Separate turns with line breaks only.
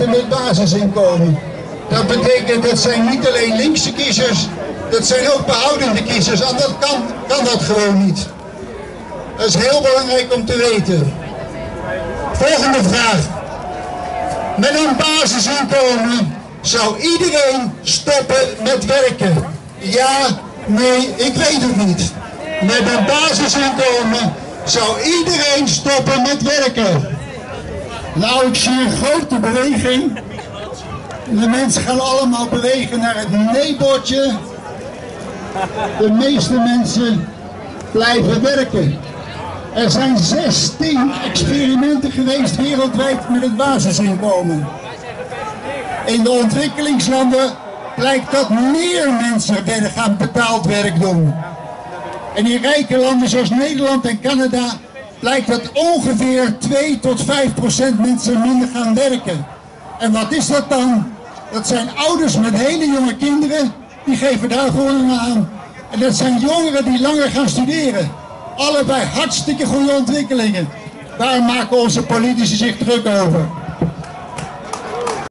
met basisinkomen. Dat betekent dat zijn niet alleen linkse kiezers, dat zijn ook behoudende kiezers. En dat kan dat gewoon niet. Dat is heel belangrijk om te weten. Volgende vraag. Met een basisinkomen zou iedereen stoppen met werken? Ja, nee, ik weet het niet. Met een basisinkomen zou iedereen stoppen met werken. Nou, ik zie een grote beweging. De mensen gaan allemaal bewegen naar het nee-bordje. De meeste mensen blijven werken. Er zijn 16 experimenten geweest wereldwijd met het basisinkomen. In de ontwikkelingslanden blijkt dat meer mensen gaan betaald werk doen. En in rijke landen zoals Nederland en Canada blijkt dat ongeveer 2 tot 5% mensen minder gaan werken. En wat is dat dan? Dat zijn ouders met hele jonge kinderen, die geven daar gewoon aan. En dat zijn jongeren die langer gaan studeren. Allebei hartstikke goede ontwikkelingen. Daar maken onze politici zich druk over.